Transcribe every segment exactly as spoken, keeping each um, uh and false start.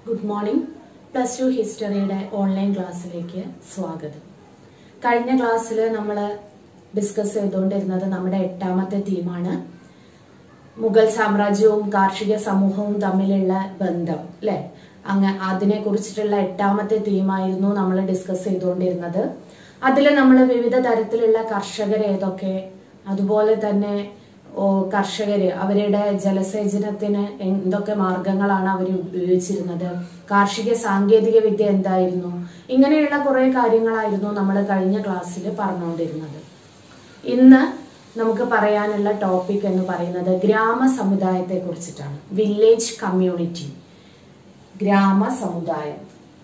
Good morning. Plus two ഹിസ്റ്ററിയുടെ online ക്ലാസ്സിലേക്ക് സ്വാഗതം. കഴിഞ്ഞ ക്ലാസ്സിൽ നമ്മൾ ഡിസ്കസ് ചെയ്തുകൊണ്ടിരുന്നത് നമ്മുടെ എട്ടാമത്തെ തീമാണ് മുഗൾ സാമ്രാജ്യവും കാർഷിക സമൂഹവും തമ്മിലുള്ള ബന്ധം, അല്ലെ? അങ്ങ് അതിനെ കുറിച്ചിട്ടുള്ള എട്ടാമത്തെ തീമായിരുന്നു നമ്മൾ ഡിസ്കസ് ചെയ്തുകൊണ്ടിരുന്നത്. അതിൽ നമ്മൾ വിവിധ തരത്തിലുള്ള കർഷകർ ഏതൊക്കെ, അതുപോലെ തന്നെ കർഷകര് അവരുടെ ജലസേചനത്തിന് എന്തൊക്കെ മാർഗങ്ങളാണ് അവർ ഉപയോഗിച്ചിരുന്നത്, കാർഷിക സാങ്കേതിക വിദ്യ എന്തായിരുന്നു, ഇങ്ങനെയുള്ള കുറെ കാര്യങ്ങളായിരുന്നു നമ്മൾ കഴിഞ്ഞ ക്ലാസ്സിൽ പറഞ്ഞുകൊണ്ടിരുന്നത്. ഇന്ന് നമുക്ക് പറയാനുള്ള ടോപ്പിക് എന്ന് പറയുന്നത് ഗ്രാമ സമുദായത്തെ കുറിച്ചിട്ടാണ്. വില്ലേജ് കമ്മ്യൂണിറ്റി, ഗ്രാമ സമുദായം.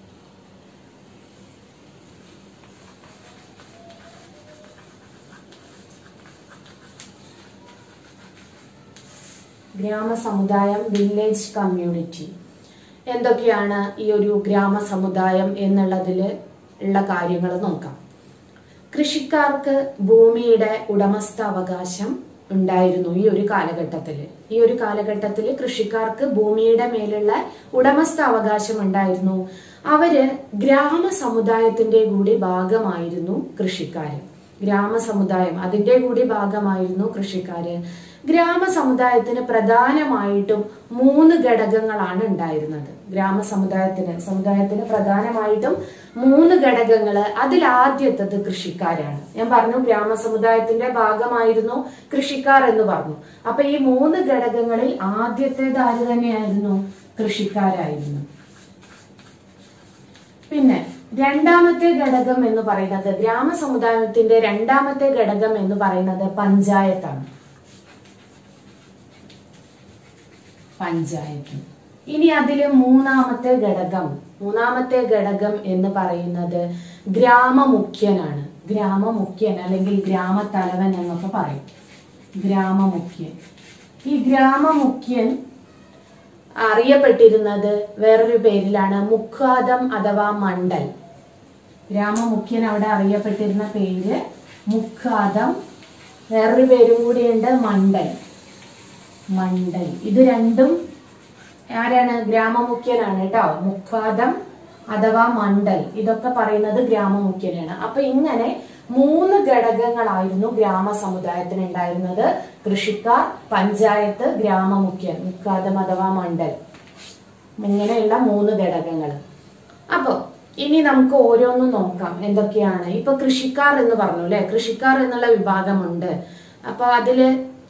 ഗ്രാമ സമുദായം, വില്ലേജ് കമ്മ്യൂണിറ്റി. എന്തൊക്കെയാണ് ഈ ഒരു ഗ്രാമ സമുദായം എന്നുള്ളതിൽ ഉള്ള കാര്യങ്ങൾ നോക്കാം. കൃഷിക്കാർക്ക് ഭൂമിയുടെ ഉടമസ്ഥാവകാശം ഉണ്ടായിരുന്നു ഈ ഒരു കാലഘട്ടത്തിൽ. ഈ ഒരു കാലഘട്ടത്തിൽ കൃഷിക്കാർക്ക് ഭൂമിയുടെ മേലുള്ള ഉടമസ്ഥാവകാശം ഉണ്ടായിരുന്നു. അവര് ഗ്രാമ സമുദായത്തിന്റെ കൂടി ഭാഗമായിരുന്നു കൃഷിക്കാര്. ഗ്രാമ സമുദായം അതിന്റെ കൂടി ഭാഗമായിരുന്നു കൃഷിക്കാര്. ഗ്രാമ സമുദായത്തിന് പ്രധാനമായിട്ടും മൂന്ന് ഘടകങ്ങളാണ് ഉണ്ടായിരുന്നത്. ഗ്രാമ സമുദായത്തിന് സമുദായത്തിന് പ്രധാനമായിട്ടും മൂന്ന് ഘടകങ്ങള്. അതിൽ ആദ്യത്തത് കൃഷിക്കാരാണ്. ഞാൻ പറഞ്ഞു ഗ്രാമ സമുദായത്തിന്റെ ഭാഗമായിരുന്നു കൃഷിക്കാർ എന്ന് പറഞ്ഞു. അപ്പൊ ഈ മൂന്ന് ഘടകങ്ങളിൽ ആദ്യത്തേത് ആര് തന്നെയായിരുന്നു? കൃഷിക്കാരായിരുന്നു. പിന്നെ രണ്ടാമത്തെ ഘടകം എന്ന് പറയുന്നത്, ഗ്രാമ സമുദായത്തിന്റെ രണ്ടാമത്തെ ഘടകം എന്ന് പറയുന്നത് പഞ്ചായത്താണ്. പഞ്ചായത്ത്. ഇനി അതില് മൂന്നാമത്തെ ഘടകം മൂന്നാമത്തെ ഘടകം എന്ന് പറയുന്നത് ഗ്രാമമുഖ്യനാണ്. ഗ്രാമമുഖ്യൻ അല്ലെങ്കിൽ ഗ്രാമത്തലവൻ എന്നൊക്കെ പറയും. ഗ്രാമമുഖ്യൻ. ഈ ഗ്രാമമുഖ്യൻ അറിയപ്പെട്ടിരുന്നത് വേറൊരു പേരിലാണ്, മുഖാദം അഥവാ മണ്ഡൽ. ഗ്രാമമുഖ്യൻ അവിടെ അറിയപ്പെട്ടിരുന്ന പേര് മുഖാദം, വേറൊരു പേരും കൂടിയുണ്ട് മണ്ഡൽ. മണ്ഡൽ. ഇത് രണ്ടും ആരാണ്? ഗ്രാമമുഖ്യനാണ് കേട്ടോ. മുഖാദം അഥവാ മണ്ഡൽ, ഇതൊക്കെ പറയുന്നത് ഗ്രാമമുഖ്യനാണ്. അപ്പൊ ഇങ്ങനെ മൂന്ന് ഘടകങ്ങളായിരുന്നു ഗ്രാമ സമുദായത്തിന് ഉണ്ടായിരുന്നത്. കൃഷിക്കാർ, പഞ്ചായത്ത്, ഗ്രാമമുഖ്യൻ, മുഖാദം അഥവാ മണ്ഡൽ, ഇങ്ങനെയുള്ള മൂന്ന് ഘടകങ്ങൾ. അപ്പൊ ഇനി നമുക്ക് ഓരോന്നും നോക്കാം എന്തൊക്കെയാണ്. ഇപ്പൊ കൃഷിക്കാർ എന്ന് പറഞ്ഞു അല്ലെ, കൃഷിക്കാർ എന്നുള്ള വിഭാഗമുണ്ട്. അപ്പൊ അതില്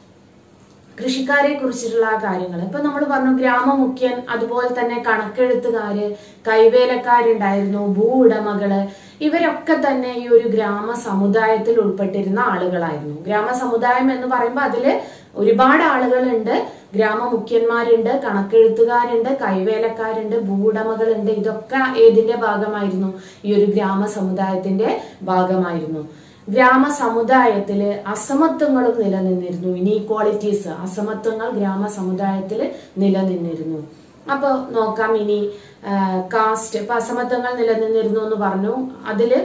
കൃഷിക്കാരെ കുറിച്ചിട്ടുള്ള കാര്യങ്ങൾ ഇപ്പൊ നമ്മൾ പറഞ്ഞു. ഗ്രാമമുഖ്യൻ, അതുപോലെ തന്നെ കണക്കെഴുത്തുകാര്, കൈവേലക്കാരുണ്ടായിരുന്നു, ഭൂ ഉടമകള്, ഇവരൊക്കെ തന്നെ ഈ ഒരു ഗ്രാമ സമുദായത്തിൽ ഉൾപ്പെട്ടിരുന്ന ആളുകളായിരുന്നു. ഗ്രാമ സമുദായം എന്ന് പറയുമ്പോൾ അതില് ഒരുപാട് ആളുകളുണ്ട്. ഗ്രാമമുഖ്യന്മാരുണ്ട്, കണക്കെഴുത്തുകാരുണ്ട്, കൈവേലക്കാരുണ്ട്, ഭൂവുടമകളുണ്ട്. ഇതൊക്കെ ഏതിന്റെ ഭാഗമായിരുന്നു? ഈ ഒരു ഗ്രാമ സമുദായത്തിന്റെ ഭാഗമായിരുന്നു. ഗ്രാമ സമുദായത്തില് അസമത്വങ്ങളും നിലനിന്നിരുന്നു. ഇനീക്വാളിറ്റീസ്, അസമത്വങ്ങൾ ഗ്രാമ സമുദായത്തില് നിലനിന്നിരുന്നു. അപ്പൊ നോക്കാം ഇനി കാസ്റ്റ്. ഇപ്പൊ അസമത്വങ്ങൾ നിലനിന്നിരുന്നു എന്ന് പറഞ്ഞു. അതില്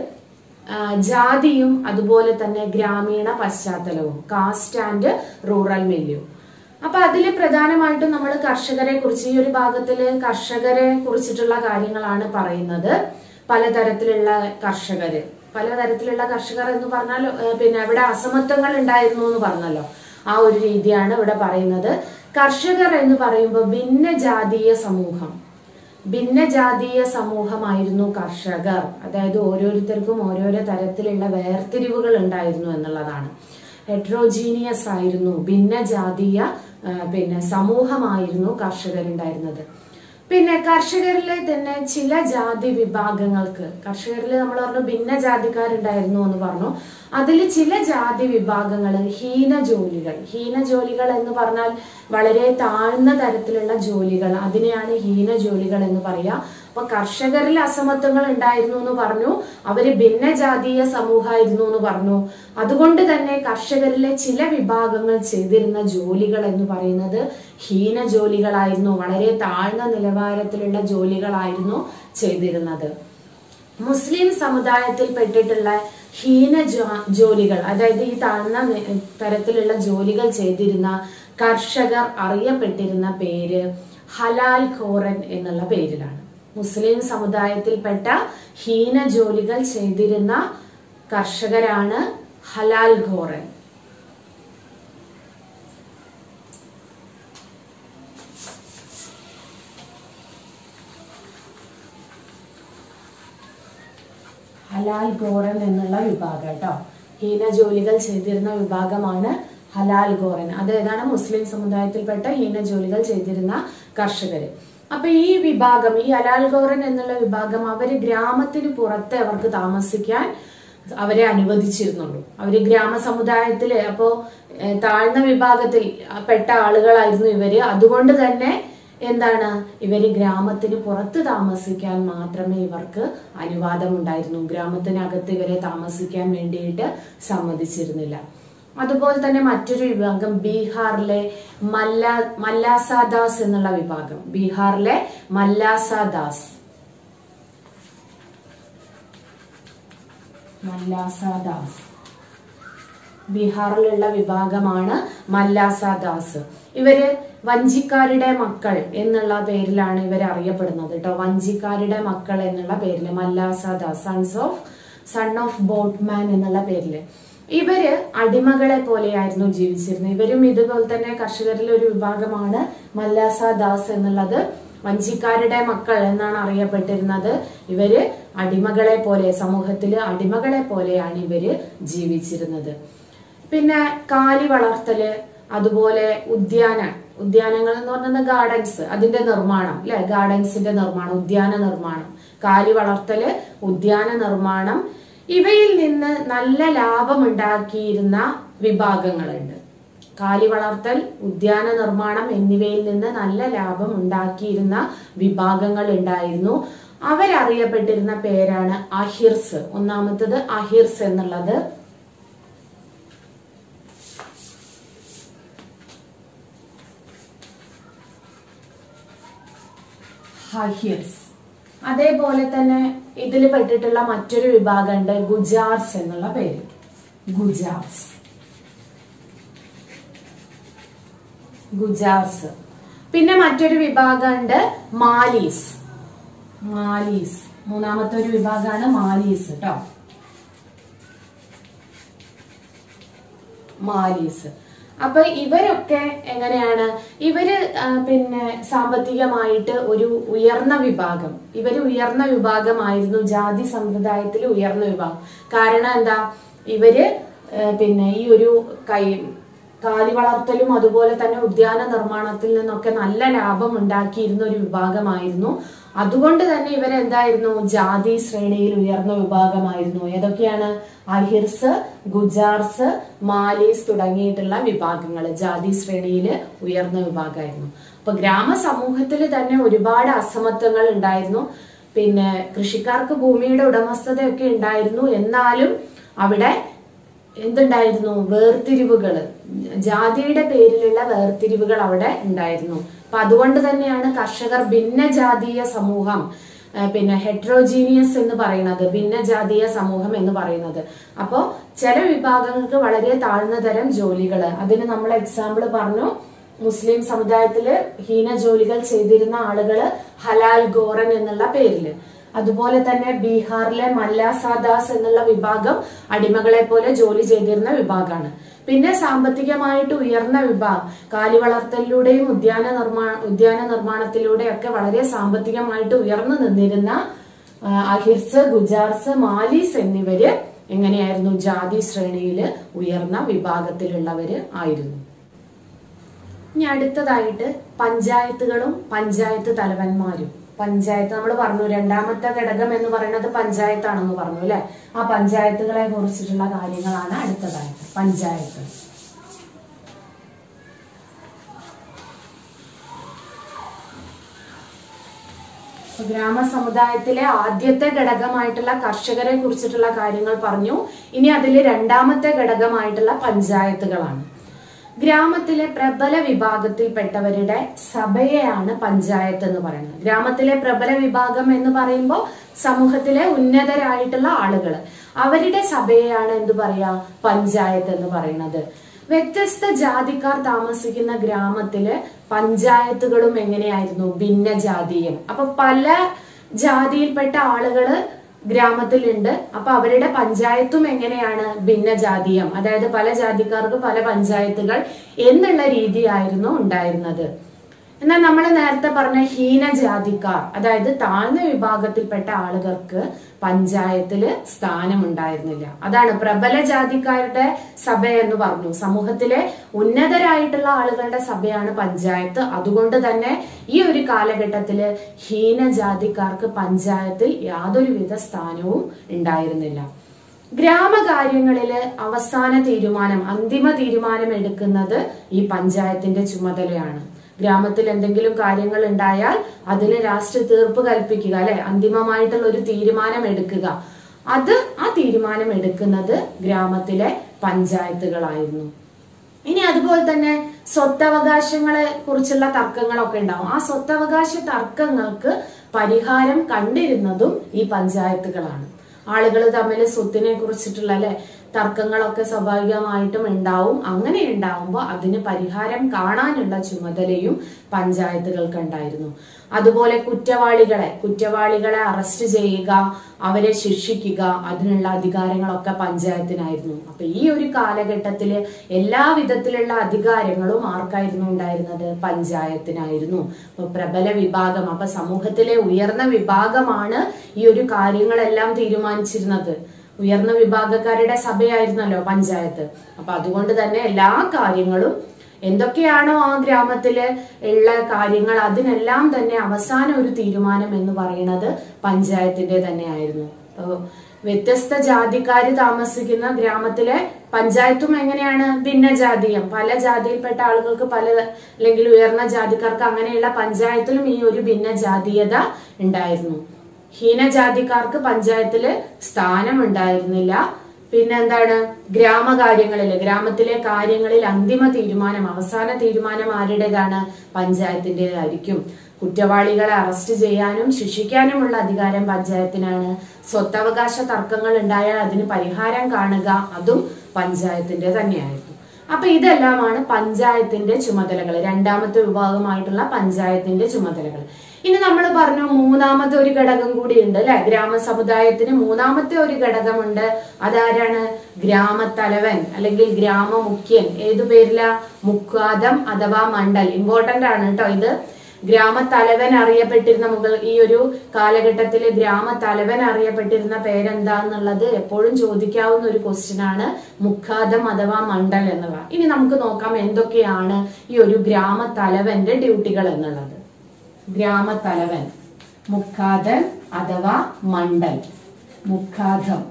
ജാതിയും അതുപോലെ തന്നെ ഗ്രാമീണ പശ്ചാത്തലവും, കാസ്റ്റ് ആൻഡ് റൂറൽ മില്യൂ. അപ്പൊ അതില് പ്രധാനമായിട്ടും നമ്മൾ കർഷകരെ കുറിച്ച്, ഈ ഒരു ഭാഗത്തില് കർഷകരെ കുറിച്ചിട്ടുള്ള കാര്യങ്ങളാണ് പറയുന്നത്. പലതരത്തിലുള്ള കർഷകര് പലതരത്തിലുള്ള കർഷകർ എന്ന് പറഞ്ഞാൽ പിന്നെ ഇവിടെ അസമത്വങ്ങൾ ഉണ്ടായിരുന്നു എന്ന് പറഞ്ഞല്ലോ, ആ ഒരു രീതിയാണ് ഇവിടെ പറയുന്നത്. കർഷകർ എന്ന് പറയുമ്പോൾ ഭിന്നജാതീയ സമൂഹം ഭിന്നജാതീയ സമൂഹമായിരുന്നു കർഷകർ. അതായത് ഓരോരുത്തർക്കും ഓരോരോ തരത്തിലുള്ള വേർതിരിവുകൾ ഉണ്ടായിരുന്നു എന്നുള്ളതാണ്. ഹെട്രോജീനിയസ് ആയിരുന്നു, ഭിന്നജാതീയ പിന്നെ സമൂഹമായിരുന്നു കർഷകരുണ്ടായിരുന്നത്. പിന്നെ കർഷകരിലെ തന്നെ ചില ജാതി വിഭാഗങ്ങൾക്ക്, കർഷകരിൽ നമ്മൾ പറഞ്ഞു ഭിന്നജാതിക്കാരുണ്ടായിരുന്നു എന്ന് പറഞ്ഞു. അതിൽ ചില ജാതി വിഭാഗങ്ങള് ഹീന ജോലികൾ ഹീന ജോലികൾ എന്ന് പറഞ്ഞാൽ വളരെ താഴ്ന്ന തരത്തിലുള്ള ജോലികൾ, അതിനെയാണ് ഹീന ജോലികൾ എന്ന് പറയാ. അപ്പൊ കർഷകരിൽ അസമത്വങ്ങൾ ഉണ്ടായിരുന്നു എന്ന് പറഞ്ഞു. അവര് ഭിന്നജാതീയ സമൂഹമായിരുന്നു എന്ന് പറഞ്ഞു. അതുകൊണ്ട് തന്നെ കർഷകരിലെ ചില വിഭാഗങ്ങൾ ചെയ്തിരുന്ന ജോലികൾ എന്ന് പറയുന്നത് ഹീന ജോലികളായിരുന്നു, വളരെ താഴ്ന്ന നിലവാരത്തിലുള്ള ജോലികളായിരുന്നു ചെയ്തിരുന്നത്. മുസ്ലിം സമുദായത്തിൽ പെട്ടിട്ടുള്ള ഹീന ജോലികൾ, അതായത് ഈ താഴ്ന്ന തരത്തിലുള്ള ജോലികൾ ചെയ്തിരുന്ന കർഷകർ അറിയപ്പെട്ടിരുന്ന പേര് ഹലാൽ ഖോറൻ എന്നുള്ള പേരിലാണ്. മുസ്ലിം സമുദായത്തിൽപ്പെട്ട ഹീന ജോലികൾ ചെയ്തിരുന്ന കർഷകരാണ് ഹലാൽ ഗോറൻ. ഹലാൽ ഗോറൻ എന്നുള്ള വിഭാഗം കേട്ടോ, ഹീന ജോലികൾ ചെയ്തിരുന്ന വിഭാഗമാണ് ഹലാൽ ഗോറൻ. അത് ഏതാണ്? മുസ്ലിം സമുദായത്തിൽപ്പെട്ട ഹീന ജോലികൾ ചെയ്തിരുന്ന കർഷകര്. അപ്പൊ ഈ വിഭാഗം, ഈ ഹലാൽ ഗോറൻ എന്നുള്ള വിഭാഗം, അവര് ഗ്രാമത്തിന് പുറത്ത് അവർക്ക് താമസിക്കാൻ അവരെ അനുവദിച്ചിരുന്നുള്ളൂ. അവര് ഗ്രാമ സമുദായത്തില്, അപ്പോ താഴ്ന്ന വിഭാഗത്തിൽ പെട്ട ആളുകളായിരുന്നു ഇവര്. അതുകൊണ്ട് തന്നെ എന്താണ്, ഇവര് ഗ്രാമത്തിന് പുറത്ത് താമസിക്കാൻ മാത്രമേ ഇവർക്ക് അനുവാദം ഉണ്ടായിരുന്നു. ഗ്രാമത്തിനകത്ത് ഇവരെ താമസിക്കാൻ വേണ്ടിയിട്ട് സമ്മതിച്ചിരുന്നില്ല. അതുപോലെ തന്നെ മറ്റൊരു വിഭാഗം ബീഹാറിലെ മല്ലാ മല്ലാസാദാസ് എന്നുള്ള വിഭാഗം. ബീഹാറിലെ മല്ലാസാദാസ് മല്ലാസാദാസ് ബീഹാറിലുള്ള വിഭാഗമാണ് മല്ലാസാദാസ്. ഇവര് വഞ്ചിക്കാരുടെ മക്കൾ എന്നുള്ള പേരിലാണ് ഇവർ അറിയപ്പെടുന്നത് കേട്ടോ. വഞ്ചിക്കാരുടെ മക്കൾ എന്നുള്ള പേരില് മല്ലാസാദാസ്, sons of son of boatman എന്നുള്ള പേരില്. ഇവര് അടിമകളെ പോലെയായിരുന്നു ജീവിച്ചിരുന്നത്. ഇവരും ഇതുപോലെ തന്നെ കർഷകരിലെ ഒരു വിഭാഗമാണ് മല്ലാസാദാസ് എന്നുള്ളത്. വഞ്ചിക്കാരുടെ മക്കൾ എന്നാണ് അറിയപ്പെട്ടിരുന്നത്. ഇവര് അടിമകളെ പോലെ, സമൂഹത്തില് അടിമകളെ പോലെയാണ് ഇവര് ജീവിച്ചിരുന്നത്. പിന്നെ കാലി വളർത്തല്, അതുപോലെ ഉദ്യാന ഉദ്യാനങ്ങൾ എന്ന് പറയുന്നത് ഗാർഡൻസ്, അതിന്റെ നിർമ്മാണം അല്ലെ, ഗാർഡൻസിന്റെ നിർമ്മാണം, ഉദ്യാന നിർമ്മാണം, കാലി വളർത്തല്, ഉദ്യാന നിർമ്മാണം, ഇവയിൽ നിന്ന് നല്ല ലാഭം ഉണ്ടാക്കിയിരുന്ന വിഭാഗങ്ങളുണ്ട്. കാലി വളർത്തൽ, ഉദ്യാന നിർമ്മാണം എന്നിവയിൽ നിന്ന് നല്ല ലാഭം ഉണ്ടാക്കിയിരുന്ന വിഭാഗങ്ങൾ ഉണ്ടായിരുന്നു. അവരറിയപ്പെട്ടിരുന്ന പേരാണ് അഹിർസ്. ഒന്നാമത്തത് അഹിർസ് എന്നുള്ളത്. അഹിർസ്. അതേപോലെ തന്നെ ഇതിൽ പെട്ടിട്ടുള്ള മറ്റൊരു വിഭാഗമുണ്ട് ഗുജാർസ് എന്നുള്ള പേര്. ഗുജാർസ് ഗുജാർസ് പിന്നെ മറ്റൊരു വിഭാഗമുണ്ട് മാലീസ്. മാലീസ് മൂന്നാമത്തെ ഒരു വിഭാഗമാണ് മാലീസ് കേട്ടോ. മാലീസ്. അപ്പൊ ഇവരൊക്കെ എങ്ങനെയാണ്, ഇവര് പിന്നെ സാമ്പത്തികമായിട്ട് ഒരു ഉയർന്ന വിഭാഗം, ഇവര് ഉയർന്ന വിഭാഗമായിരുന്നു, ജാതി സമ്പ്രദായത്തിൽ ഉയർന്ന വിഭാഗം. കാരണം എന്താ, ഇവര് പിന്നെ ഈ ഒരു കൈ കാലി വളർത്തലും അതുപോലെ തന്നെ ഉദ്യാന നിർമ്മാണത്തിൽ നിന്നൊക്കെ നല്ല ലാഭം ഉണ്ടാക്കിയിരുന്ന ഒരു വിഭാഗമായിരുന്നു. അതുകൊണ്ട് തന്നെ ഇവരെന്തായിരുന്നു, ജാതി ശ്രേണിയിൽ ഉയർന്ന വിഭാഗമായിരുന്നു. ഏതൊക്കെയാണ്? അഹിർസ്, ഗുജാർസ്, മാലീസ് തുടങ്ങിയിട്ടുള്ള വിഭാഗങ്ങൾ ജാതി ശ്രേണിയിൽ ഉയർന്ന വിഭാഗമായിരുന്നു. അപ്പൊ ഗ്രാമ സമൂഹത്തിൽ തന്നെ ഒരുപാട് അസമത്വങ്ങൾ ഉണ്ടായിരുന്നു. പിന്നെ കൃഷിക്കാർക്ക് ഭൂമിയുടെ ഉടമസ്ഥതയൊക്കെ ഉണ്ടായിരുന്നു. എന്നാലും അവിടെ എന്തുണ്ടായിരുന്നു, വേർതിരിവുകള്, ജാതിയുടെ പേരിലുള്ള വേർതിരിവുകൾ അവിടെ ഉണ്ടായിരുന്നു. അപ്പൊ അതുകൊണ്ട് തന്നെയാണ് കർഷകർ ഭിന്നജാതീയ സമൂഹം, പിന്നെ ഹെട്രോജീനിയസ് എന്ന് പറയുന്നത്, ഭിന്നജാതീയ സമൂഹം എന്ന് പറയുന്നത്. അപ്പോ ചില വിഭാഗങ്ങൾക്ക് വളരെ താഴ്ന്ന തരം ജോലികള്, അതിന് നമ്മൾ എക്സാമ്പിൾ പറഞ്ഞു. മുസ്ലിം സമുദായത്തില് ഹീന ജോലികൾ ചെയ്തിരുന്ന ആളുകള് ഹലാൽ ഗോറൻ എന്നുള്ള പേരില്. അതുപോലെ തന്നെ ബീഹാറിലെ മല്ലാസാദാസ് എന്നുള്ള വിഭാഗം അടിമകളെ പോലെ ജോലി ചെയ്തിരുന്ന വിഭാഗമാണ്. പിന്നെ സാമ്പത്തികമായിട്ട് ഉയർന്ന വിഭാഗം, കാലി വളർത്തലിലൂടെയും ഉദ്യാന നിർമ്മാണ ഉദ്യാന നിർമ്മാണത്തിലൂടെയൊക്കെ വളരെ സാമ്പത്തികമായിട്ട് ഉയർന്നു നിന്നിരുന്ന അഹിർസ്, ഗുജാർസ്, മാലീസ് എന്നിവര് എങ്ങനെയായിരുന്നു, ജാതി ശ്രേണിയില് ഉയർന്ന വിഭാഗത്തിലുള്ളവര് ആയിരുന്നു. ഇനി അടുത്തതായിട്ട് പഞ്ചായത്തുകളും പഞ്ചായത്ത് തലവന്മാരും. പഞ്ചായത്ത് നമ്മൾ പറഞ്ഞു, രണ്ടാമത്തെ ഘടകം എന്ന് പറയുന്നത് പഞ്ചായത്താണെന്ന് പറഞ്ഞു അല്ലെ. ആ പഞ്ചായത്തുകളെ കുറിച്ചിട്ടുള്ള കാര്യങ്ങളാണ് അടുത്തതായിട്ട്. പഞ്ചായത്ത് ഗ്രാമ സമുദായത്തിലെ ആദ്യത്തെ ഘടകമായിട്ടുള്ള കർഷകരെ കുറിച്ചിട്ടുള്ള കാര്യങ്ങൾ പറഞ്ഞു. ഇനി അതിൽ രണ്ടാമത്തെ ഘടകമായിട്ടുള്ള പഞ്ചായത്തുകളാണ്. ഗ്രാമത്തിലെ പ്രബല വിഭാഗത്തിൽപ്പെട്ടവരുടെ സഭയെയാണ് പഞ്ചായത്ത് എന്ന് പറയുന്നത്. ഗ്രാമത്തിലെ പ്രബല വിഭാഗം എന്ന് പറയുമ്പോൾ സമൂഹത്തിലെ ഉന്നതരായിട്ടുള്ള ആളുകൾ, അവരുടെ സഭയെയാണ് എന്ത് പറയാ, പഞ്ചായത്ത് എന്ന് പറയുന്നത്. വ്യത്യസ്ത ജാതിക്കാർ താമസിക്കുന്ന ഗ്രാമത്തില് പഞ്ചായത്തുകളും എങ്ങനെയായിരുന്നു, ഭിന്നജാതീയം. അപ്പൊ പല ജാതിയിൽപ്പെട്ട ആളുകള് ഗ്രാമത്തിലുണ്ട്. അപ്പൊ അവരുടെ പഞ്ചായത്തും എങ്ങനെയാണ്? ഭിന്നജാതീയം, അതായത് പല ജാതിക്കാർക്ക് പല പഞ്ചായത്തുകൾ എന്നുള്ള രീതിയായിരുന്നു ഉണ്ടായിരുന്നത്. എന്നാൽ നമ്മൾ നേരത്തെ പറഞ്ഞ ഹീനജാതിക്കാർ, അതായത് താഴ്ന്ന വിഭാഗത്തിൽപ്പെട്ട ആളുകൾക്ക് പഞ്ചായത്തില് സ്ഥാനം ഉണ്ടായിരുന്നില്ല. അതാണ് പ്രബല ജാതിക്കാരുടെ സഭ എന്ന് പറഞ്ഞു. സമൂഹത്തിലെ ഉന്നതരായിട്ടുള്ള ആളുകളുടെ സഭയാണ് പഞ്ചായത്ത്. അതുകൊണ്ട് തന്നെ ഈ ഒരു കാലഘട്ടത്തില് ഹീനജാതിക്കാർക്ക് പഞ്ചായത്തിൽ യാതൊരുവിധ സ്ഥാനവും ഉണ്ടായിരുന്നില്ല. ഗ്രാമകാര്യങ്ങളില് അവസാന തീരുമാനം, അന്തിമ തീരുമാനം എടുക്കുന്നത് ഈ പഞ്ചായത്തിന്റെ ചുമതലയാണ്. ഗ്രാമത്തിൽ എന്തെങ്കിലും കാര്യങ്ങൾ ഉണ്ടായാൽ അതിന് രാഷ്ട്രീയ തീർപ്പ് കൽപ്പിക്കുക, അല്ലെ, അന്തിമമായിട്ടുള്ള ഒരു തീരുമാനം എടുക്കുക, അത് ആ തീരുമാനം എടുക്കുന്നത് ഗ്രാമത്തിലെ പഞ്ചായത്തുകളായിരുന്നു. ഇനി അതുപോലെ തന്നെ സ്വത്തവകാശങ്ങളെ കുറിച്ചുള്ള തർക്കങ്ങളൊക്കെ ഉണ്ടാവും. ആ സ്വത്തവകാശ തർക്കങ്ങൾക്ക് പരിഹാരം കണ്ടിരുന്നതും ഈ പഞ്ചായത്തുകളാണ്. ആളുകൾ തമ്മിൽ സ്വത്തിനെ കുറിച്ചിട്ടുള്ള അല്ലെ തർക്കങ്ങളൊക്കെ സ്വാഭാവികമായിട്ടും ഉണ്ടാവും. അങ്ങനെ ഉണ്ടാവുമ്പോൾ അതിന് പരിഹാരം കാണാനുള്ള ചുമതലയും പഞ്ചായത്തുകൾക്ക് ഉണ്ടായിരുന്നു. അതുപോലെ കുറ്റവാളികളെ കുറ്റവാളികളെ അറസ്റ്റ് ചെയ്യുക, അവരെ ശിക്ഷിക്കുക, അതിനുള്ള അധികാരങ്ങളൊക്കെ പഞ്ചായത്തിനായിരുന്നു. അപ്പൊ ഈ ഒരു കാലഘട്ടത്തില് എല്ലാ വിധത്തിലുള്ള അധികാരങ്ങളും ആർക്കായിരുന്നു ഉണ്ടായിരുന്നത്? പഞ്ചായത്തിനായിരുന്നു. അപ്പൊ പ്രബല വിഭാഗം, അപ്പൊ സമൂഹത്തിലെ ഉയർന്ന വിഭാഗമാണ് ഈ ഒരു കാര്യങ്ങളെല്ലാം തീരുമാനിച്ചിരുന്നത്. ഉയർന്ന വിഭാഗക്കാരുടെ സഭയായിരുന്നല്ലോ പഞ്ചായത്ത്. അപ്പൊ അതുകൊണ്ട് തന്നെ എല്ലാ കാര്യങ്ങളും എന്തൊക്കെയാണോ ആ ഗ്രാമത്തില് ഉള്ള കാര്യങ്ങൾ അതിനെല്ലാം തന്നെ അവസാന ഒരു തീരുമാനം എന്ന് പറയുന്നത് പഞ്ചായത്തിന്റെ തന്നെയായിരുന്നു. വ്യത്യസ്ത ജാതിക്കാര് താമസിക്കുന്ന ഗ്രാമത്തിലെ പഞ്ചായത്തും എങ്ങനെയാണ്? ഭിന്നജാതീയം, പല ജാതിയിൽപ്പെട്ട ആളുകൾക്ക് പല, അല്ലെങ്കിൽ ഉയർന്ന ജാതിക്കാർക്ക് അങ്ങനെയുള്ള പഞ്ചായത്തിലും ഈ ഒരു ഭിന്നജാതീയത ഉണ്ടായിരുന്നു. ഹീനജാതിക്കാർക്ക് പഞ്ചായത്തില് സ്ഥാനം ഉണ്ടായിരുന്നില്ല. പിന്നെന്താണ്? ഗ്രാമകാര്യങ്ങളില്, ഗ്രാമത്തിലെ കാര്യങ്ങളിൽ അന്തിമ തീരുമാനം, അവസാന തീരുമാനം ആരുടേതാണ്? പഞ്ചായത്തിന്റേതായിരിക്കും. കുറ്റവാളികളെ അറസ്റ്റ് ചെയ്യാനും ശിക്ഷിക്കാനുമുള്ള അധികാരം പഞ്ചായത്തിനാണ്. സ്വത്തവകാശ തർക്കങ്ങൾ ഉണ്ടായാൽ അതിന് പരിഹാരം കാണുക, അതും പഞ്ചായത്തിന്റെ തന്നെയായിരുന്നു. അപ്പൊ ഇതെല്ലാമാണ് പഞ്ചായത്തിന്റെ ചുമതലകൾ, രണ്ടാമത്തെ വിഭാഗമായിട്ടുള്ള പഞ്ചായത്തിന്റെ ചുമതലകൾ. ഇനി നമ്മൾ പറഞ്ഞു മൂന്നാമത്തെ ഒരു ഘടകം കൂടിയുണ്ട് അല്ലെ, ഗ്രാമസമുദായത്തിന് മൂന്നാമത്തെ ഒരു ഘടകമുണ്ട്. അതാരാണ്? ഗ്രാമത്തലവൻ അല്ലെങ്കിൽ ഗ്രാമമുഖ്യൻ. ഏതു പേരില? മുഖ്വാദം അഥവാ മണ്ഡൽ. ഇമ്പോർട്ടന്റ് ആണ് കേട്ടോ ഇത്. ഗ്രാമത്തലവൻ അറിയപ്പെട്ടിരുന്ന മുകൾ ഈ ഒരു കാലഘട്ടത്തില് ഗ്രാമത്തലവൻ അറിയപ്പെട്ടിരുന്ന പേരെന്താന്നുള്ളത് എപ്പോഴും ചോദിക്കാവുന്ന ഒരു ക്വസ്റ്റ്യൻ ആണ്, മുഖാദം അഥവാ മണ്ഡൽ എന്നുള്ളത്. ഇനി നമുക്ക് നോക്കാം എന്തൊക്കെയാണ് ഈ ഒരു ഗ്രാമത്തലവന്റെ ഡ്യൂട്ടികൾ എന്നുള്ളത്. ഗ്രാമത്തലവൻ, മുഖാദൻ അഥവാ മണ്ഡൽ, മുഖാദം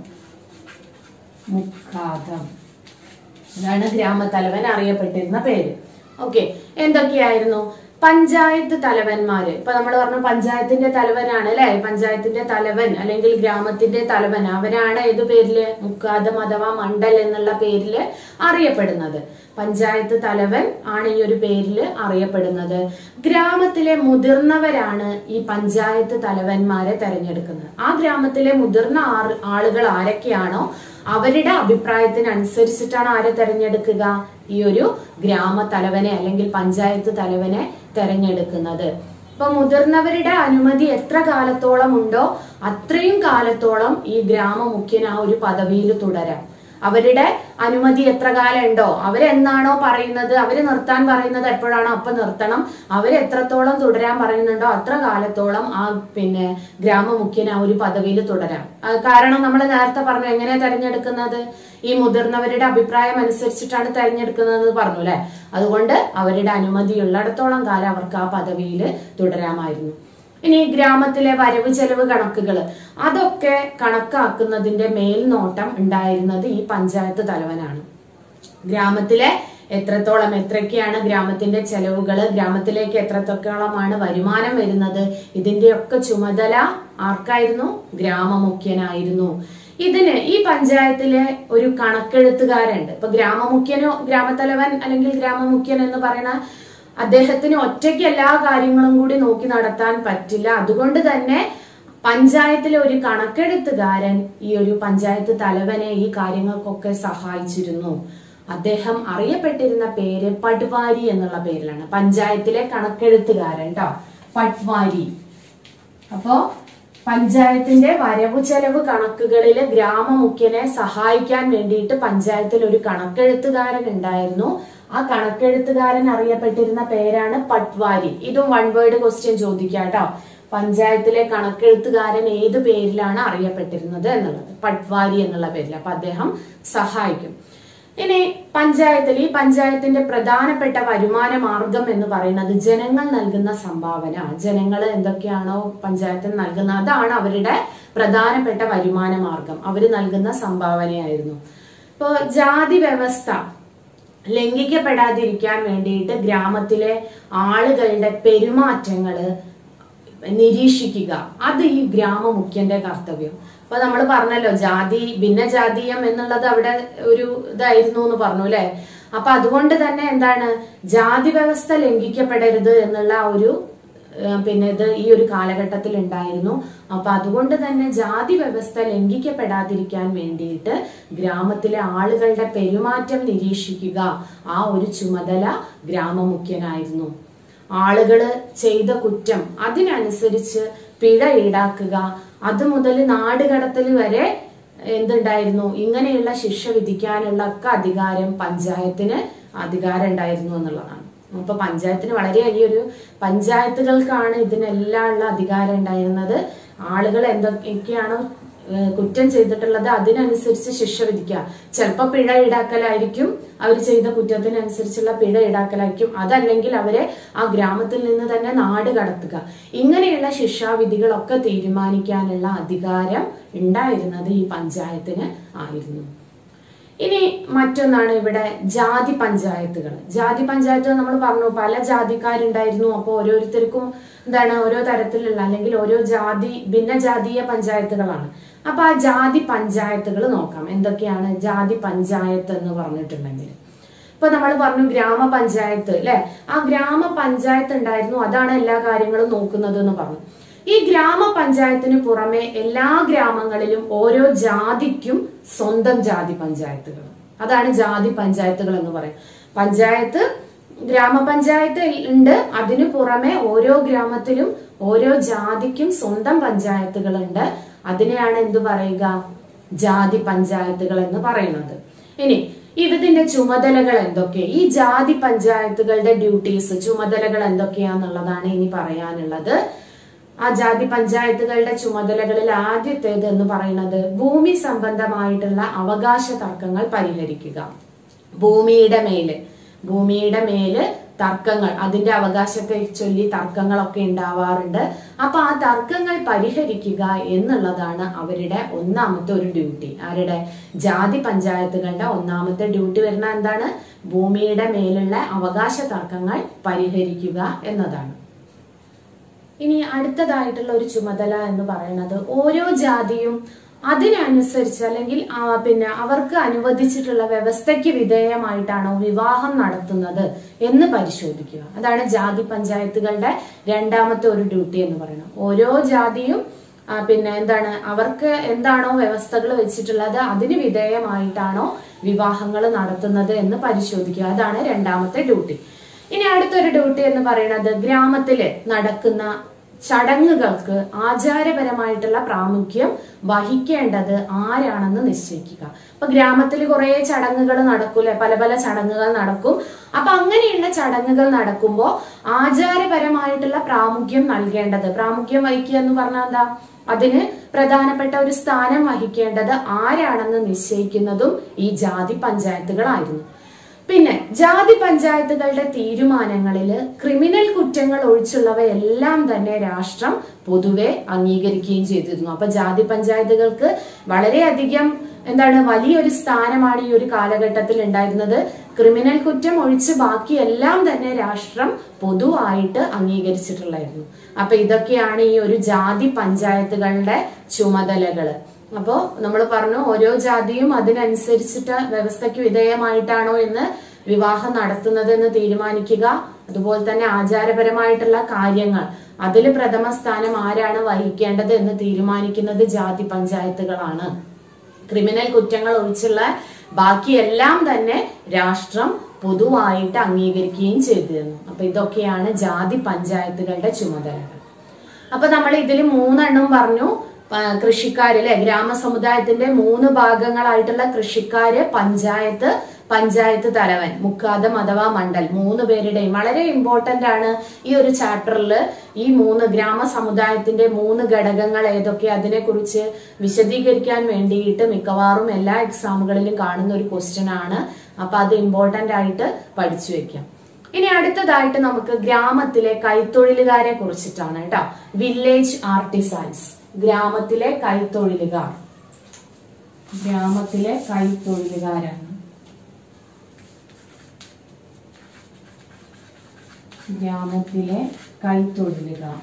മുഖാദം ഇതാണ് ഗ്രാമത്തലവൻ അറിയപ്പെട്ടിരുന്ന പേര്. ഓക്കെ, എന്തൊക്കെയായിരുന്നു? പഞ്ചായത്ത് തലവന്മാര്. ഇപ്പൊ നമ്മൾ പറഞ്ഞു പഞ്ചായത്തിന്റെ തലവനാണ് അല്ലെ, പഞ്ചായത്തിന്റെ തലവൻ അല്ലെങ്കിൽ ഗ്രാമത്തിന്റെ തലവൻ, അവരാണ് ഏതു പേരില്? മുഖാദം അഥവാ മണ്ഡൽ എന്നുള്ള പേരില് അറിയപ്പെടുന്നത്. പഞ്ചായത്ത് തലവൻ ആണ് ഈ ഒരു പേരിൽ അറിയപ്പെടുന്നത്. ഗ്രാമത്തിലെ മുതിർന്നവരാണ് ഈ പഞ്ചായത്ത് തലവന്മാരെ തെരഞ്ഞെടുക്കുന്നത്. ആ ഗ്രാമത്തിലെ മുതിർന്ന ആളുകൾ ആരൊക്കെയാണോ അവരുടെ അഭിപ്രായത്തിനനുസരിച്ചിട്ടാണ് ആരെ തെരഞ്ഞെടുക്കുക? ഈ ഒരു ഗ്രാമ തലവനെ അല്ലെങ്കിൽ പഞ്ചായത്ത് തലവനെ തെരഞ്ഞെടുക്കുന്നത്. ഇപ്പൊ മുതിർന്നവരുടെ അനുമതി എത്ര കാലത്തോളം ഉണ്ടോ അത്രയും കാലത്തോളം ഈ ഗ്രാമമുഖ്യൻ ആ ഒരു പദവിയിൽ തുടരാം. അവരുടെ അനുമതി എത്ര കാലം ഉണ്ടോ, അവരെന്നാണോ പറയുന്നത്, അവര് നിർത്താൻ പറയുന്നത് എപ്പോഴാണോ അപ്പൊ നിർത്തണം. അവരെത്രത്തോളം തുടരാൻ പറയുന്നുണ്ടോ അത്ര കാലത്തോളം ആ പിന്നെ ഗ്രാമമുഖ്യൻ ആ ഒരു പദവിയിൽ തുടരാം. കാരണം നമ്മൾ നേരത്തെ പറഞ്ഞു എങ്ങനെ തെരഞ്ഞെടുക്കുന്നത്? ഈ മുതിർന്നവരുടെ അഭിപ്രായം അനുസരിച്ചിട്ടാണ് തെരഞ്ഞെടുക്കുന്നത് പറഞ്ഞു അല്ലെ. അതുകൊണ്ട് അവരുടെ അനുമതി ഉള്ളിടത്തോളം കാലം അവർക്ക് ആ പദവിയിൽ തുടരാമായിരുന്നു. ഇനി ഗ്രാമത്തിലെ വരവ് ചെലവ് കണക്കുകൾ അതൊക്കെ കണക്കാക്കുന്നതിന്റെ മേൽനോട്ടം ഉണ്ടായിരുന്നത് ഈ പഞ്ചായത്ത് തലവനാണ്. ഗ്രാമത്തിലെ എത്രത്തോളം എത്രയൊക്കെയാണ് ഗ്രാമത്തിന്റെ ചെലവുകൾ, ഗ്രാമത്തിലേക്ക് എത്രത്തോളമാണ് വരുമാനം വരുന്നത്, ഇതിന്റെയൊക്കെ ചുമതല ആർക്കായിരുന്നു? ഗ്രാമമുഖ്യനായിരുന്നു. ഇതിന് ഈ പഞ്ചായത്തിലെ ഒരു കണക്കെഴുത്തുകാരുണ്ട്. ഇപ്പൊ ഗ്രാമമുഖ്യനോ ഗ്രാമത്തലവൻ അല്ലെങ്കിൽ ഗ്രാമമുഖ്യൻ എന്ന് പറയുന്ന അദ്ദേഹത്തിന് ഒറ്റയ്ക്ക് എല്ലാ കാര്യങ്ങളും കൂടി നോക്കി നടത്താൻ പറ്റില്ല. അതുകൊണ്ട് തന്നെ പഞ്ചായത്തിലെ ഒരു കണക്കെഴുത്തുകാരൻ ഈ ഒരു പഞ്ചായത്ത് തലവനെ ഈ കാര്യങ്ങൾക്കൊക്കെ സഹായിച്ചിരുന്നു. അദ്ദേഹം അറിയപ്പെട്ടിരുന്ന പേര് പട്വാരി എന്നുള്ള പേരിലാണ്. പഞ്ചായത്തിലെ കണക്കെഴുത്തുകാരൻ ട്ടോ, പട്വാരി. അപ്പോ പഞ്ചായത്തിന്റെ വരവു ചെലവ് കണക്കുകളിൽ ഗ്രാമമുഖ്യനെ സഹായിക്കാൻ വേണ്ടിയിട്ട് പഞ്ചായത്തിൽ ഒരു കണക്കെഴുത്തുകാരൻ ഉണ്ടായിരുന്നു. ആ കണക്കെഴുത്തുകാരൻ അറിയപ്പെട്ടിരുന്ന പേരാണ് പട്വാരി. ഇതും വൺ വേർഡ് ക്വസ്റ്റ്യൻ ചോദിക്കാം കേട്ടോ. പഞ്ചായത്തിലെ കണക്കെഴുത്തുകാരൻ ഏത് പേരിലാണ് അറിയപ്പെട്ടിരുന്നത് എന്നുള്ളത്, പട്വാരി എന്നുള്ള പേരിൽ. അപ്പൊ അദ്ദേഹം സഹായിക്കും. ഇനി പഞ്ചായത്തിൽ ഈ പഞ്ചായത്തിന്റെ പ്രധാനപ്പെട്ട വരുമാന മാർഗം എന്ന് പറയുന്നത് ജനങ്ങൾ നൽകുന്ന സംഭാവന. ജനങ്ങൾ എന്തൊക്കെയാണോ പഞ്ചായത്തിന് നൽകുന്നത് അതാണ് അവരുടെ പ്രധാനപ്പെട്ട വരുമാന മാർഗം. അവര് നൽകുന്ന സംഭാവനയായിരുന്നു. ഇപ്പോ ജാതി വ്യവസ്ഥ ലംഘിക്കപ്പെടാതിരിക്കാൻ വേണ്ടിയിട്ട് ഗ്രാമത്തിലെ ആളുകളുടെ പെരുമാറ്റങ്ങള് നിരീക്ഷിക്കുക, അത് ഈ ഗ്രാമമുഖ്യന്റെ കർത്തവ്യം. അപ്പൊ നമ്മൾ പറഞ്ഞല്ലോ ജാതി ഭിന്നജാതീയം എന്നുള്ളത് അവിടെ ഒരു ഇതായിരുന്നു എന്ന് പറഞ്ഞു അല്ലെ. അപ്പൊ അതുകൊണ്ട് തന്നെ എന്താണ്, ജാതി വ്യവസ്ഥ ലംഘിക്കപ്പെടരുത് എന്നുള്ള ഒരു പിന്നെ ഇത് ഈ ഒരു കാലഘട്ടത്തിൽ ഉണ്ടായിരുന്നു. അപ്പൊ അതുകൊണ്ട് തന്നെ ജാതി വ്യവസ്ഥ ലംഘിക്കപ്പെടാതിരിക്കാൻ വേണ്ടിയിട്ട് ഗ്രാമത്തിലെ ആളുകളുടെ പെരുമാറ്റം നിരീക്ഷിക്കുക, ആ ഒരു ചുമതല ഗ്രാമമുഖ്യനായിരുന്നു. ആളുകള് ചെയ്ത കുറ്റം അതിനനുസരിച്ച് പിഴ ഈടാക്കുക, അത് മുതൽ നാടുകടത്തൽ വരെ എന്തുണ്ടായിരുന്നു, ഇങ്ങനെയുള്ള ശിക്ഷ വിധിക്കാനുള്ള ഒക്കെ അധികാരം പഞ്ചായത്തിന് അധികാരം ഉണ്ടായിരുന്നു എന്നുള്ളതാണ്. അപ്പൊ പഞ്ചായത്തിന് വളരെ വലിയൊരു, പഞ്ചായത്തുകൾക്കാണ് ഇതിനെല്ലാം ഉള്ള അധികാരം ഉണ്ടായിരുന്നത്. ആളുകൾ എന്തൊക്കെയാണോ കുറ്റം ചെയ്തിട്ടുള്ളത് അതിനനുസരിച്ച് ശിക്ഷ വിധിക്കുക. ചിലപ്പോ പിഴ ഈടാക്കലായിരിക്കും, അവർ ചെയ്ത കുറ്റത്തിനനുസരിച്ചുള്ള പിഴ ഈടാക്കലായിരിക്കും, അതല്ലെങ്കിൽ അവരെ ആ ഗ്രാമത്തിൽ നിന്ന് തന്നെ നാട് കടത്തുക. ഇങ്ങനെയുള്ള ശിക്ഷാവിധികളൊക്കെ തീരുമാനിക്കാനുള്ള അധികാരം ഉണ്ടായിരുന്നത് ഈ പഞ്ചായത്തിന് ആയിരുന്നു. ഇനി മറ്റൊന്നാണ് ഇവിടെ ജാതി പഞ്ചായത്തുകൾ. ജാതി പഞ്ചായത്തുകൾ നമ്മൾ പറഞ്ഞു പല ജാതിക്കാരുണ്ടായിരുന്നു. അപ്പൊ ഓരോരുത്തർക്കും എന്താണ് ഓരോ തരത്തിലുള്ള അല്ലെങ്കിൽ ഓരോ ജാതി ഭിന്നജാതീയ പഞ്ചായത്തുകളാണ്. അപ്പൊ ആ ജാതി പഞ്ചായത്തുകൾ നോക്കാം. എന്തൊക്കെയാണ് ജാതി പഞ്ചായത്ത് എന്ന് പറഞ്ഞിട്ടുണ്ടെങ്കിൽ, ഇപ്പൊ നമ്മൾ പറഞ്ഞു ഗ്രാമപഞ്ചായത്ത് അല്ലെ, ആ ഗ്രാമപഞ്ചായത്ത് ഉണ്ടായിരുന്നു, അതാണ് എല്ലാ കാര്യങ്ങളും നോക്കുന്നത് എന്ന് പറഞ്ഞു. ഈ ഗ്രാമപഞ്ചായത്തിന് പുറമെ എല്ലാ ഗ്രാമങ്ങളിലും ഓരോ ജാതിക്കും സ്വന്തം ജാതി പഞ്ചായത്തുകൾ, അതാണ് ജാതി പഞ്ചായത്തുകൾ എന്ന് പറയും. പഞ്ചായത്ത് ഗ്രാമപഞ്ചായത്ത് ഉണ്ട്, അതിനു പുറമെ ഓരോ ഗ്രാമത്തിലും ഓരോ ജാതിക്കും സ്വന്തം പഞ്ചായത്തുകൾ ഉണ്ട്. അതിനെയാണ് എന്ത് പറയുക, ജാതി പഞ്ചായത്തുകൾ എന്ന് പറയുന്നത്. ഇനി ഇതിന്റെ ചുമതലകൾ എന്തൊക്കെ, ഈ ജാതി പഞ്ചായത്തുകളുടെ ഡ്യൂട്ടീസ് ചുമതലകൾ എന്തൊക്കെയാന്നുള്ളതാണ് ഇനി പറയാനുള്ളത്. ആ ജാതി പഞ്ചായത്തുകളുടെ ചുമതലകളിൽ ആദ്യത്തേത് എന്ന് പറയുന്നത് ഭൂമി സംബന്ധമായിട്ടുള്ള അവകാശ തർക്കങ്ങൾ പരിഹരിക്കുക. ഭൂമിയുടെ മേല് ഭൂമിയുടെ മേല് തർക്കങ്ങൾ, അതിന്റെ അവകാശത്തെ ചൊല്ലി തർക്കങ്ങളൊക്കെ ഉണ്ടാവാറുണ്ട്. അപ്പൊ ആ തർക്കങ്ങൾ പരിഹരിക്കുക എന്നുള്ളതാണ് അവരുടെ ഒന്നാമത്തെ ഒരു ഡ്യൂട്ടി. ആരുടെ, ജാതി പഞ്ചായത്തുകളുടെ ഒന്നാമത്തെ ഡ്യൂട്ടി വരുന്ന എന്താണ്, ഭൂമിയുടെ മേലുള്ള അവകാശ തർക്കങ്ങൾ പരിഹരിക്കുക എന്നതാണ്. ഇനി അടുത്തതായിട്ടുള്ള ഒരു ചുമതല എന്ന് പറയുന്നത് ഓരോ ജാതിയും അതിനനുസരിച്ച് അല്ലെങ്കിൽ പിന്നെ അവർക്ക് അനുവദിച്ചിട്ടുള്ള വ്യവസ്ഥയ്ക്ക് വിധേയമായിട്ടാണോ വിവാഹം നടത്തുന്നത് എന്ന് പരിശോധിക്കുക. അതാണ് ജാതി പഞ്ചായത്തുകളുടെ രണ്ടാമത്തെ ഒരു ഡ്യൂട്ടി എന്ന് പറയുന്നത്. ഓരോ ജാതിയും പിന്നെ എന്താണ് അവർക്ക് എന്താണോ വ്യവസ്ഥകൾ വെച്ചിട്ടുള്ളത് അതിന് വിധേയമായിട്ടാണോ വിവാഹങ്ങൾ നടത്തുന്നത് എന്ന് പരിശോധിക്കുക. അതാണ് രണ്ടാമത്തെ ഡ്യൂട്ടി. ഇനി അടുത്തൊരു ഡ്യൂട്ടി എന്ന് പറയുന്നത് ഗ്രാമത്തില് നടക്കുന്ന ചടങ്ങുകൾക്ക് ആചാരപരമായിട്ടുള്ള പ്രാമുഖ്യം വഹിക്കേണ്ടത് ആരാണെന്ന് നിശ്ചയിക്കുക. അപ്പൊ ഗ്രാമത്തിൽ കുറെ ചടങ്ങുകൾ നടക്കൂലെ, പല പല ചടങ്ങുകൾ നടക്കും. അപ്പൊ അങ്ങനെയുള്ള ചടങ്ങുകൾ നടക്കുമ്പോൾ ആചാരപരമായിട്ടുള്ള പ്രാമുഖ്യം നൽകേണ്ടത്, പ്രാമുഖ്യം വഹിക്കുക എന്ന് പറഞ്ഞാൽ എന്താ, അതിന് പ്രധാനപ്പെട്ട ഒരു സ്ഥാനം വഹിക്കേണ്ടത് ആരാണെന്ന് നിശ്ചയിക്കുന്നതും ഈ ജാതി പഞ്ചായത്തുകളായിരുന്നു. പിന്നെ ജാതി പഞ്ചായത്തുകളുടെ തീരുമാനങ്ങളിൽ ക്രിമിനൽ കുറ്റങ്ങൾ ഒഴിച്ചുള്ളവയെല്ലാം തന്നെ രാഷ്ട്രം പൊതുവെ അംഗീകരിക്കുകയും ചെയ്തിരുന്നു. അപ്പൊ ജാതി പഞ്ചായത്തുകൾക്ക് വളരെയധികം എന്താണ് വലിയൊരു സ്ഥാനമാണ് ഈ ഒരു കാലഘട്ടത്തിൽ ഉണ്ടായിരുന്നത്. ക്രിമിനൽ കുറ്റം ഒഴിച്ച് ബാക്കിയെല്ലാം തന്നെ രാഷ്ട്രം പൊതുവായിട്ട് അംഗീകരിച്ചിട്ടുള്ളായിരുന്നു. അപ്പൊ ഇതൊക്കെയാണ് ഈ ഒരു ജാതി പഞ്ചായത്തുകളുടെ ചുമതലകള്. അപ്പോ നമ്മൾ പറഞ്ഞു ഓരോ ജാതിയും അതിനനുസരിച്ചിട്ട് വ്യവസ്ഥയ്ക്ക് വിധേയമായിട്ടാണോ എന്ന് വിവാഹം നടത്തുന്നത് എന്ന് തീരുമാനിക്കുക. അതുപോലെ തന്നെ ആചാരപരമായിട്ടുള്ള കാര്യങ്ങൾ അതിൽ പ്രഥമ സ്ഥാനം ആരാണ് വഹിക്കേണ്ടത് എന്ന് തീരുമാനിക്കുന്നത് ജാതി പഞ്ചായത്തുകളാണ്. ക്രിമിനൽ കുറ്റങ്ങൾ ഒഴിച്ചുള്ള ബാക്കിയെല്ലാം തന്നെ രാഷ്ട്രം പൊതുവായിട്ട് അംഗീകരിക്കുകയും ചെയ്തിരുന്നു. അപ്പൊ ഇതൊക്കെയാണ് ജാതി പഞ്ചായത്തുകളുടെ ചുമതലകൾ. അപ്പൊ നമ്മൾ ഇതിൽ മൂന്നെണ്ണം പറഞ്ഞു. കൃഷിക്കാര് അല്ലെ, ഗ്രാമസമുദായത്തിന്റെ മൂന്ന് ഭാഗങ്ങളായിട്ടുള്ള കൃഷിക്കാര്, പഞ്ചായത്ത്, പഞ്ചായത്ത് തലവൻ, മുഖാദം അഥവാ മണ്ഡൽ, മൂന്ന് പേരുടെയും വളരെ ഇമ്പോർട്ടന്റ് ആണ് ഈ ഒരു ചാപ്റ്ററിൽ. ഈ മൂന്ന് ഗ്രാമ സമുദായത്തിന്റെ മൂന്ന് ഘടകങ്ങൾ ഏതൊക്കെ, അതിനെ കുറിച്ച് വിശദീകരിക്കാൻ വേണ്ടിയിട്ട് മിക്കവാറും എല്ലാ എക്സാമുകളിലും കാണുന്ന ഒരു ക്വസ്റ്റ്യൻ ആണ്. അപ്പൊ അത് ഇമ്പോർട്ടന്റ് ആയിട്ട് പഠിച്ചു വെക്കാം. ഇനി അടുത്തതായിട്ട് നമുക്ക് ഗ്രാമത്തിലെ കൈത്തൊഴിലുകാരെ കുറിച്ചിട്ടാണ് കേട്ടോ. വില്ലേജ് ആർട്ടിസൻസ്, ഗ്രാമത്തിലെ കൈത്തൊഴിലുകാർ, ഗ്രാമത്തിലെ കൈത്തൊഴിലുകാരാണ്. ഗ്രാമത്തിലെ കൈത്തൊഴിലുകാർ.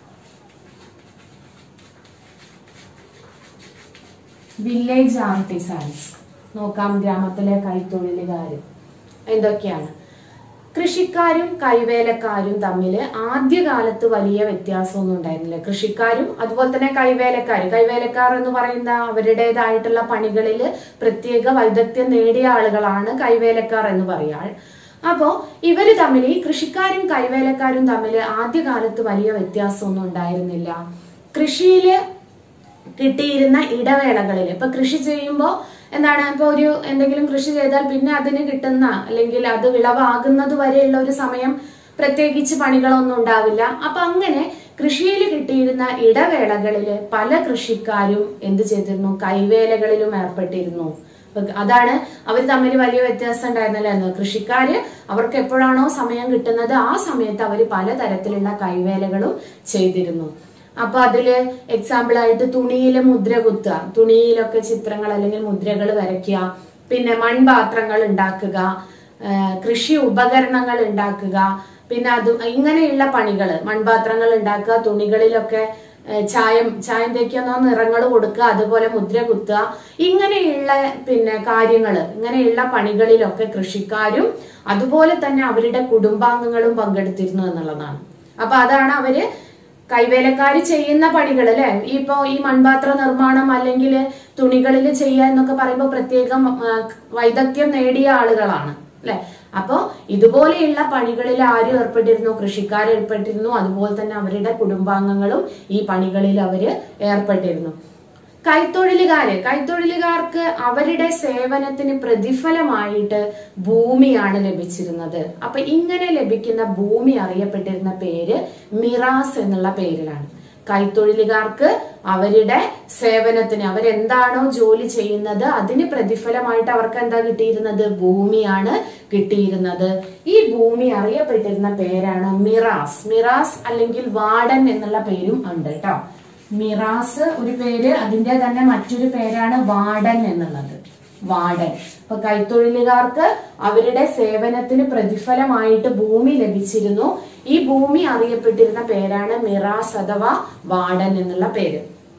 വില്ലേജ് ആർട്ടിസൻസ് നോക്കാം. ഗ്രാമത്തിലെ കൈത്തൊഴിലുകാര് എന്തൊക്കെയാണ്? കൃഷിക്കാരും കൈവേലക്കാരും തമ്മിൽ ആദ്യകാലത്ത് വലിയ വ്യത്യാസമൊന്നും ഉണ്ടായിരുന്നില്ല. കൃഷിക്കാരും അതുപോലെ തന്നെ കൈവേലക്കാരും, കൈവേലക്കാർ എന്ന് പറയുന്ന അവരുടേതായിട്ടുള്ള പണികളിൽ പ്രത്യേക വൈദഗ്ധ്യം നേടിയ ആളുകളാണ് കൈവേലക്കാർ എന്ന് പറയാൻ. അപ്പോ ഇവര് തമ്മിൽ, ഈ കൃഷിക്കാരും കൈവേലക്കാരും തമ്മിൽ ആദ്യകാലത്ത് വലിയ വ്യത്യാസമൊന്നും ഉണ്ടായിരുന്നില്ല. കൃഷിയില് കിട്ടിയിരുന്ന ഇടവേളകളിൽ, ഇപ്പൊ കൃഷി ചെയ്യുമ്പോ എന്താണ്, ഇപ്പൊ ഒരു എന്തെങ്കിലും കൃഷി ചെയ്താൽ പിന്നെ അതിന് കിട്ടുന്ന അല്ലെങ്കിൽ അത് വിളവാകുന്നത് വരെയുള്ള ഒരു സമയം പ്രത്യേകിച്ച് പണികളൊന്നും ഉണ്ടാവില്ല. അപ്പൊ അങ്ങനെ കൃഷിയിൽ കിട്ടിയിരുന്ന ഇടവേളകളില് പല കൃഷിക്കാരും എന്ത് ചെയ്തിരുന്നു? കൈവേലകളിലും ഏർപ്പെട്ടിരുന്നു. അതാണ് അവർ തമ്മിൽ വലിയ വ്യത്യാസം ഉണ്ടായിരുന്നില്ല. കൃഷിക്കാര് അവർക്ക് എപ്പോഴാണോ സമയം കിട്ടുന്നത് ആ സമയത്ത് അവർ പലതരത്തിലുള്ള കൈവേലകളും ചെയ്തിരുന്നു. അപ്പൊ അതില് എക്സാമ്പിൾ ആയിട്ട് തുണിയില് മുദ്ര കുത്തുക, തുണിയിലൊക്കെ ചിത്രങ്ങൾ അല്ലെങ്കിൽ മുദ്രകൾ വരയ്ക്കുക, പിന്നെ മൺപാത്രങ്ങൾ ഉണ്ടാക്കുക, കൃഷി ഉപകരണങ്ങൾ ഉണ്ടാക്കുക, പിന്നെ അത് ഇങ്ങനെയുള്ള പണികള്, മൺപാത്രങ്ങൾ ഉണ്ടാക്കുക, തുണികളിലൊക്കെ ചായം ചായം തേക്കുന്ന നിറങ്ങൾ കൊടുക്കുക, അതുപോലെ മുദ്ര കുത്തുക, ഇങ്ങനെയുള്ള പിന്നെ കാര്യങ്ങള്, ഇങ്ങനെയുള്ള പണികളിലൊക്കെ കൃഷിക്കാരും അതുപോലെ തന്നെ അവരുടെ കുടുംബാംഗങ്ങളും പങ്കെടുത്തിരുന്നു എന്നുള്ളതാണ്. അപ്പൊ അതാണ് അവര് കൈവേലക്കാര് ചെയ്യുന്ന പണികൾ അല്ലെ. ഇപ്പോ ഈ മൺപാത്ര നിർമ്മാണം അല്ലെങ്കിൽ തുണികളിൽ ചെയ്യുക എന്നൊക്കെ പറയുമ്പോൾ പ്രത്യേകം വൈദഗ്ധ്യം നേടിയ ആളുകളാണ് അല്ലെ. അപ്പോ ഇതുപോലെയുള്ള പണികളിൽ ആരും ഏർപ്പെട്ടിരുന്നു? കൃഷിക്കാർ ഏർപ്പെട്ടിരുന്നു. അതുപോലെ തന്നെ അവരുടെ കുടുംബാംഗങ്ങളും ഈ പണികളിൽ അവര് ഏർപ്പെട്ടിരുന്നു. കൈത്തൊഴിലുകാര്, കൈത്തൊഴിലുകാർക്ക് അവരുടെ സേവനത്തിന് പ്രതിഫലമായിട്ട് ഭൂമിയാണ് ലഭിച്ചിരുന്നത്. അപ്പൊ ഇങ്ങനെ ലഭിക്കുന്ന ഭൂമി അറിയപ്പെട്ടിരുന്ന പേര് മിറാസ് എന്നുള്ള പേരിലാണ്. കൈത്തൊഴിലുകാർക്ക് അവരുടെ സേവനത്തിന്, അവരെന്താണോ ജോലി ചെയ്യുന്നത് അതിന് പ്രതിഫലമായിട്ട് അവർക്ക് എന്താ കിട്ടിയിരുന്നത്? ഭൂമിയാണ് കിട്ടിയിരുന്നത്. ഈ ഭൂമി അറിയപ്പെട്ടിരുന്ന പേരാണ് മിറാസ്. മിറാസ് അല്ലെങ്കിൽ വാർഡൻ എന്നുള്ള പേരും ഉണ്ട് കേട്ടോ. മിറാസ് ഒരു പേര്, അതിന്റെ തന്നെ മറ്റൊരു പേരാണ് വാർഡൻ എന്നുള്ളത്. വാർഡൻ. അപ്പൊ കൈത്തൊഴിലുകാർക്ക് അവരുടെ സേവനത്തിന് പ്രതിഫലമായിട്ട് ഭൂമി ലഭിച്ചിരുന്നു. ഈ ഭൂമി അറിയപ്പെട്ടിരുന്ന പേരാണ് മിറാസ് അഥവാ വാർഡൻ എന്നുള്ള പേര്.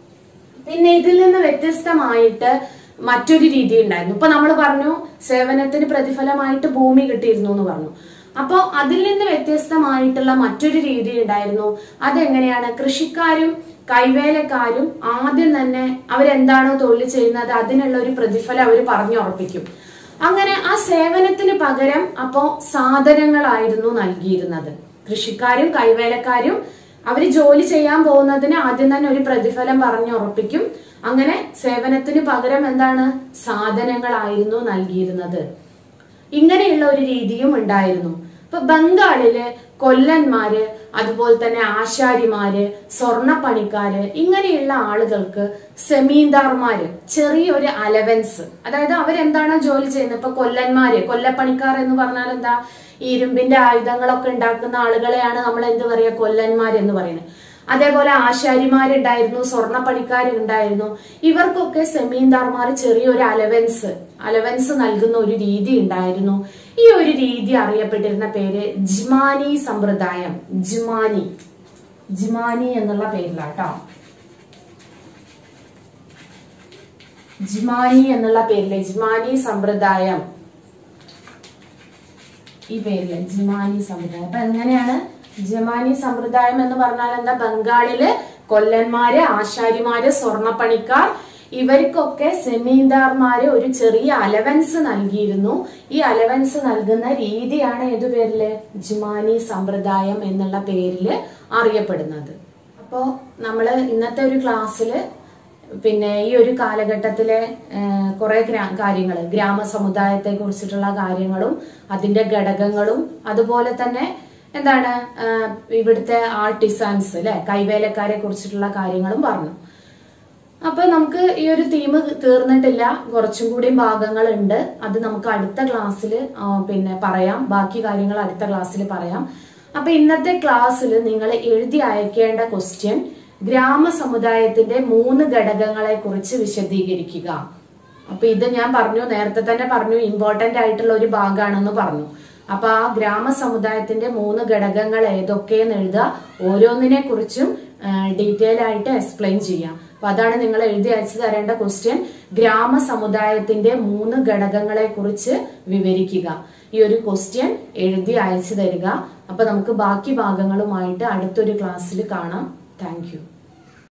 പിന്നെ ഇതിൽ നിന്ന് വ്യത്യസ്തമായിട്ട് മറ്റൊരു രീതി ഉണ്ടായിരുന്നു. ഇപ്പൊ നമ്മൾ പറഞ്ഞു സേവനത്തിന് പ്രതിഫലമായിട്ട് ഭൂമി കിട്ടിയിരുന്നു എന്ന് പറഞ്ഞു. അപ്പോ അതിൽ നിന്ന് വ്യത്യസ്തമായിട്ടുള്ള മറ്റൊരു രീതി ഉണ്ടായിരുന്നു. അതെങ്ങനെയാണ്? കൃഷിക്കാരും കൈവേലക്കാരും ആദ്യം തന്നെ അവരെന്താണോ തൊഴിൽ ചെയ്യുന്നത് അതിനുള്ള ഒരു പ്രതിഫലം അവർ പറഞ്ഞുറപ്പിക്കും. അങ്ങനെ ആ സേവനത്തിന് പകരം അപ്പോ സാധനങ്ങളായിരുന്നു നൽകിയിരുന്നത്. കൃഷിക്കാരും കൈവേലക്കാരും അവര് ജോലി ചെയ്യാൻ പോകുന്നതിന് ആദ്യം തന്നെ ഒരു പ്രതിഫലം പറഞ്ഞുറപ്പിക്കും. അങ്ങനെ സേവനത്തിന് പകരം എന്താണ്? സാധനങ്ങളായിരുന്നു നൽകിയിരുന്നത്. ഇങ്ങനെയുള്ള ഒരു രീതിയും ഉണ്ടായിരുന്നു. ഇപ്പൊ ബംഗാളില് കൊല്ലന്മാര്, അതുപോലെ തന്നെ ആശാരിമാര്, സ്വർണപ്പണിക്കാര്, ഇങ്ങനെയുള്ള ആളുകൾക്ക് സെമീന്ദാർമാര് ചെറിയൊരു അലവൻസ്, അതായത് അവരെന്താണോ ജോലി ചെയ്യുന്നത്, ഇപ്പൊ കൊല്ലന്മാര്, കൊല്ലപ്പണിക്കാർ എന്ന് പറഞ്ഞാൽ എന്താ? ഈ ഇരുമ്പിന്റെ ആയുധങ്ങളൊക്കെ ഉണ്ടാക്കുന്ന ആളുകളെയാണ് നമ്മൾ എന്ത് പറയാ? കൊല്ലന്മാർ എന്ന് പറയുന്നത്. അതേപോലെ ആശാരിമാരുണ്ടായിരുന്നു, സ്വർണപ്പണിക്കാരുണ്ടായിരുന്നു. ഇവർക്കൊക്കെ സെമീന്ദാർമാർ ചെറിയൊരു അലവൻസ് അലവൻസ് നൽകുന്ന ഒരു രീതി ഉണ്ടായിരുന്നു. ഈ ഒരു രീതി അറിയപ്പെട്ടിരുന്ന പേര് ജിമാനി സമ്പ്രദായം. ജിമാനി ജിമാനി എന്നുള്ള പേരിലാട്ടോ. ജിമാനി എന്നുള്ള പേരില്, ജിമാനി സമ്പ്രദായം, ഈ പേരില് ജിമാനി സമ്പ്രദായം. അപ്പൊ എങ്ങനെയാണ് ജിമാനി സമ്പ്രദായം എന്ന് പറഞ്ഞാൽ എന്താ? ബംഗാളില് കൊല്ലന്മാര്, ആശാരിമാര്, സ്വർണപ്പണിക്കാർ, ഇവർക്കൊക്കെ സെമീന്ദാർമാര് ഒരു ചെറിയ അലവൻസ് നൽകിയിരുന്നു. ഈ അലവൻസ് നൽകുന്ന രീതിയാണ് ഏതു പേരില്? ജിമാനി സമ്പ്രദായം എന്നുള്ള പേരില് അറിയപ്പെടുന്നത്. അപ്പൊ അപ്പോൾ നമ്മൾ ഇന്നത്തെ ഒരു ക്ലാസ്സിൽ പിന്നെ ഈ ഒരു കാലഘട്ടത്തിലെ കുറെ കാര്യങ്ങൾ, ഗ്രാമ സമുദായത്തെ കുറിച്ചിട്ടുള്ള കാര്യങ്ങളും അതിന്റെ ഘടകങ്ങളും അതുപോലെ തന്നെ എന്താണ് ഇവിടുത്തെ ആർട്ടിസൻസ് അല്ലെ, കൈവേലക്കാരെ കുറിച്ചിട്ടുള്ള കാര്യങ്ങളും പറഞ്ഞു. അപ്പൊ നമുക്ക് ഈ ഒരു തീം തീർന്നിട്ടില്ല, കുറച്ചും കൂടി ഭാഗങ്ങൾ ഉണ്ട്. അത് നമുക്ക് അടുത്ത ക്ലാസ്സിൽ പിന്നെ പറയാം, ബാക്കി കാര്യങ്ങൾ അടുത്ത ക്ലാസ്സിൽ പറയാം. അപ്പൊ ഇന്നത്തെ ക്ലാസ്സിൽ നിങ്ങൾ എഴുതി അയക്കേണ്ട ക്വസ്റ്റ്യൻ ഗ്രാമ സമുദായത്തിന്റെ മൂന്ന് ഘടകങ്ങളെ കുറിച്ച് വിശദീകരിക്കുക. അപ്പൊ ഇത് ഞാൻ പറഞ്ഞു, നേരത്തെ തന്നെ പറഞ്ഞു, ഇമ്പോർട്ടന്റ് ആയിട്ടുള്ള ഒരു ഭാഗമാണെന്ന് പറഞ്ഞു. അപ്പൊ ആ ഗ്രാമ സമുദായത്തിന്റെ മൂന്ന് ഘടകങ്ങൾ ഏതൊക്കെയെന്ന് എഴുതുക, ഓരോന്നിനെ കുറിച്ചും ഡീറ്റെയിൽ ആയിട്ട് എക്സ്പ്ലെയിൻ ചെയ്യാം. അപ്പൊ അതാണ് നിങ്ങൾ എഴുതി അയച്ചു തരേണ്ട ക്വസ്റ്റ്യൻ, ഗ്രാമ സമുദായത്തിന്റെ മൂന്ന് ഘടകങ്ങളെ കുറിച്ച് വിവരിക്കുക. ഈ ഒരു ക്വസ്റ്റ്യൻ എഴുതി അയച്ചു തരിക. അപ്പൊ നമുക്ക് ബാക്കി ഭാഗങ്ങളുമായിട്ട് അടുത്തൊരു ക്ലാസ്സിൽ കാണാം. Thank U.